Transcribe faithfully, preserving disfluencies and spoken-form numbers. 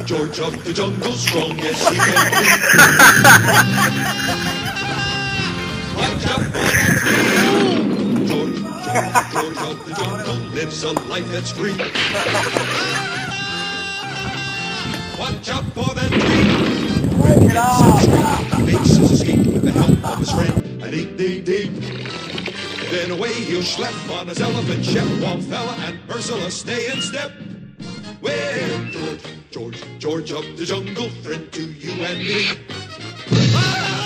George of the jungle, strong as he can be. Watch out for that tree. George, George, George of the jungle lives a life that's free. Watch out for that tree. Break it off. He makes his escape with the help of his friend, an eight day day. Then away he'll schlep on his elephant ship, while Fella and Ursula stay in step. Well, George, George, George of the jungle, friend to you and me. Ah!